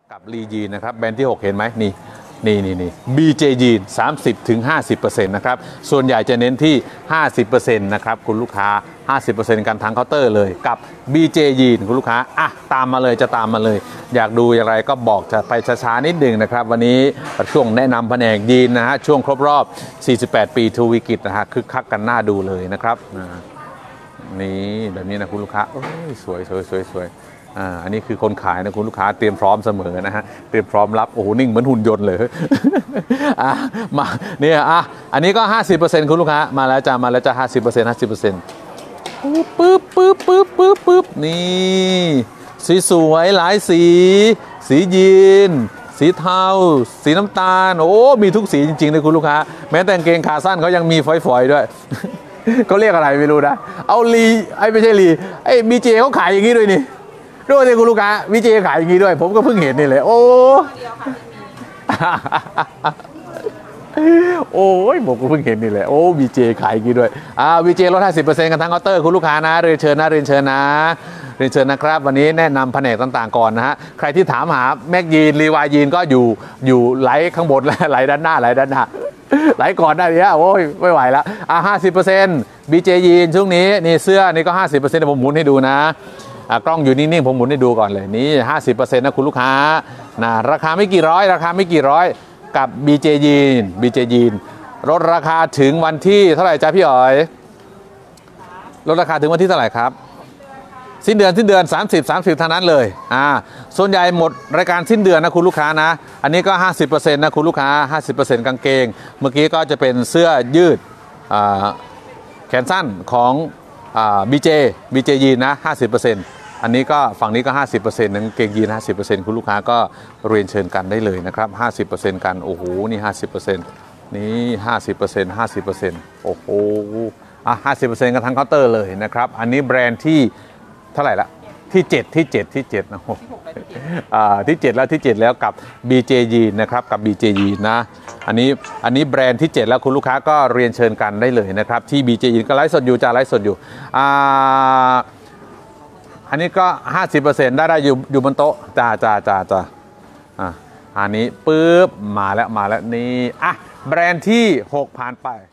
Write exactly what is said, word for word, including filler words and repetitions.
กับลียีนนะครับแบรนด์ที่หกเห็นไหมนี่นี่นี่นี่ บี เจ ยีน สามสิบถึงห้าสิบเปอร์เซ็นต์ นะครับส่วนใหญ่จะเน้นที่ ห้าสิบเปอร์เซ็นต์ นะครับคุณลูกค้า ห้าสิบเปอร์เซ็นต์ กันทางเคาน์เตอร์เลยกับ บี เจ ยีนคุณลูกค้าอ่ะตามมาเลยจะตามมาเลยอยากดูอย่างไรก็บอกจะไปช้าๆนิดหนึ่งนะครับวันนี้ช่วงแนะนำแผนกยีนนะฮะช่วงครบรอบสี่สิบแปดปีทูวิกิตนะฮะคึกคักกันหน้าดูเลยนะครับนี่แบบนี้นะคุณลูกค้าโอ้ยสวยสวยสวยสวยอ่าอันนี้คือคนขายนะคุณลูกค้าเตรียมพร้อมเสมอนะฮะเตรียมพร้อมรับโอ้โหนิ่งเหมือนหุ่นยนต์เลยอ่ะมาเนี่ยอ่ะอันนี้ก็ ห้าสิบเปอร์เซ็นต์ คุณลูกค้ามาแล้วจ้ามาแล้วจ้า ห้าสิบเปอร์เซ็นต์ ห้าสิบเปอร์เซ็นต์ปึ๊บปึ๊บปึ๊บปึ๊บปึ๊บปึ๊บนี่สีสวยหลายสีสียีนสีเทาสีน้ำตาลโอ้มีทุกสีจริงๆเลยคุณลูกค้าแม้แต่กางเกงขาสั้นเขายังมีฝอยๆด้วยเขาเรียกอะไรไม่รู้นะเอาลีไอ้ไม่ใช่ลีไอ้บีเจเขาขายอย่างนี้ด้วยนี่ด้วยสิคุณลูกค้าบีเจขายอย่างนี้ด้วยผมก็เพิ่งเห็นนี่เลยโอ้โอ้ยผมก็เพิ่งเห็นนี่แหละโอ้บีเจขายอย่างนี้ด้วยอ่าบีเจลด ห้าสิบเปอร์เซ็นต์ กันทั้งเคาน์เตอร์คุณลูกค้านะเรียนเชิญนะเรียนเชิญนะเรียนเชิญนะครับวันนี้แนะนำแผนกต่างๆก่อนนะฮะใครที่ถามหาแม็กยีนรีวายยีนก็อยู่อยู่ไหลข้างบนและไหลด้านหน้าไหลด้านหน้าไหลก่อนได้เนี่ยโอ้ยไม่ไหวแล้วอ่ะห้าสิบเปอร์เซ็นต์บีเจยีนช่วงนี้นี่เสื้อนี่ก็ห้าสิบเปอร์เซ็นต์ผมหมุนให้ดูนะกล้องอยู่นิ่งๆผมหมุนให้ดูก่อนเลยนี่ ห้าสิบเปอร์เซ็นต์ นะคุณลูกค้านะราคาไม่กี่ร้อยราคาไม่กี่ร้อยกับ บี เจ ยีน บี เจ ยีนลดราคาถึงวันที่เท่าไหร่จ้าพี่อ๋อยลดราคาถึงวันที่เท่าไหร่ครับสิ้นเดือนสิ้นเดือนสามสิบ สามสิบเท่านั้นเลยอ่าส่วนใหญ่หมดรายการสิ้นเดือนนะคุณลูกค้านะอันนี้ก็ ห้าสิบเปอร์เซ็นต์ นะคุณลูกค้า ห้าสิบเปอร์เซ็นต์ กางเกงเมื่อกี้ก็จะเป็นเสื้อยืดอ่าแขนสั้นของอ่า บี เจ บี เจ ยีนนะ ห้าสิบเปอร์เซ็นต์ อันนี้ก็ฝั่งนี้ก็ ห้าสิบเปอร์เซ็นต์ กางเกงยีน ห้าสิบเปอร์เซ็นต์ คุณลูกค้าก็เรียนเชิญกันได้เลยนะครับ ห้าสิบเปอร์เซ็นต์ กันโอ้โหนี่ ห้าสิบเปอร์เซ็นต์ นี่ ห้าสิบเปอร์เซ็นต์ ห้าสิบเปอร์เซ็นต์ โอ้โหอ่ะ ห้าสิบเปอร์เซ็นต์ กันทั้งเคาน์เตอร์เลยนะครับอันนี้แบรนด์ที่เท่าไหร่ละที่เจ็ดที่เจ็ดที่เจ็ดนะอ่าที่เจ็ดแล้วที่เจ็ดแล้วกับ บี เจ ยีนนะครับกับ บี เจ ยีนนะอันนี้อันนี้แบรนด์ที่เจ็ดแล้วคุณลูกค้าก็เรียนเชิญกันได้เลยนะครับที่ บี เจ ยีนก็ไลฟ์สดอยู่จะไลฟ์สดอยู่อ่าอันนี้ก็ ห้าสิบเปอร์เซ็นต์ ได้ได้อยู่อยู่บนโต๊ะจ้าจ้าจ้าจ้าอ่าอันนี้ปึ๊บมาแล้วมาแล้วนี่อ่ะแบรนด์ที่หกผ่านไป